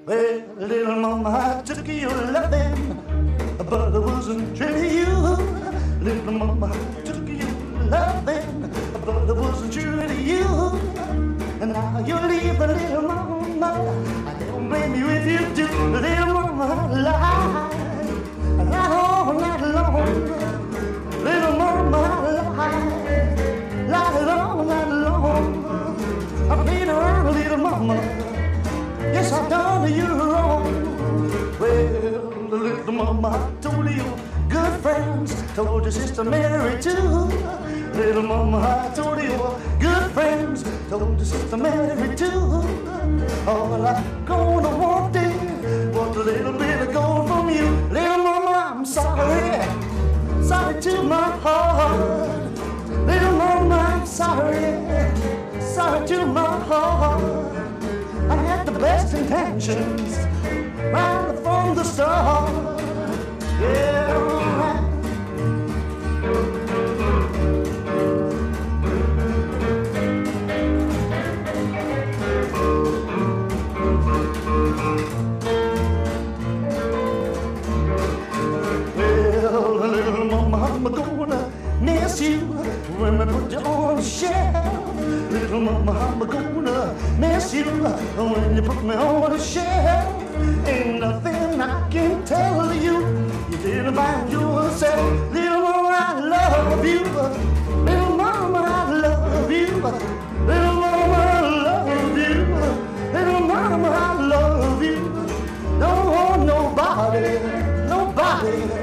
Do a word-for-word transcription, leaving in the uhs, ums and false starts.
Well, little mama, I took your loving, but I wasn't true to you. Little mama, I took your loving, but I wasn't true to you. And now you leave the little mama. I don't blame you if you do. Little mama, lie, lie all night long. Little mama, lie, lie all night long. I've been around, little mama. Yes, I've done you wrong. Well, the little mama told you good friends, told your sister Mary too. Little mama told you good friends, told your sister Mary too. All I'm gonna want is was a little bit of gold from you. Little mama, I'm sorry, sorry to my heart. Little mama, I'm sorry, sorry to my heart. I had the best intentions right from the start. Yeah, right. Well, little mama, I'm gonna miss you when I put you on the shelf. Little mama, I'm gonna miss you when you put me on the shelf. Ain't nothing I can tell you you didn't find yourself. Little mama, I love you. Little mama, I love you. Little mama, I love you. Little mama, I love you. Don't want nobody, nobody